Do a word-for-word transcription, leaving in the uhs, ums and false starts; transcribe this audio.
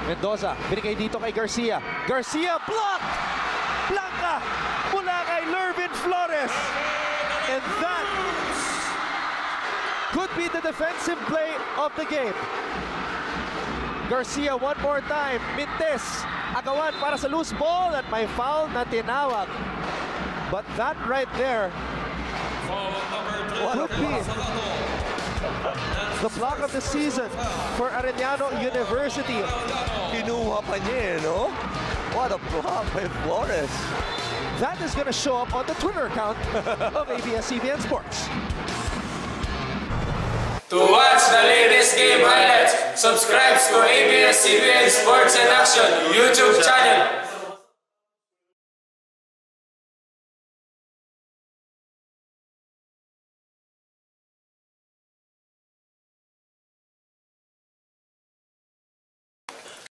Mendoza, binigay dito kay Garcia. Garcia, block! Blanca mula kay Lervin Flores. And that could be the defensive play of the game. Garcia one more time. Mintes, agawan para sa loose ball at may foul na tinawag. But that right there could be the block of the season for Arellano University. Kinuha pa niya, no? What a block by Flores. That is going to show up on the Twitter account of A B S C B N Sports. To watch the latest game highlights, subscribe to A B S C B N Sports and Action YouTube channel.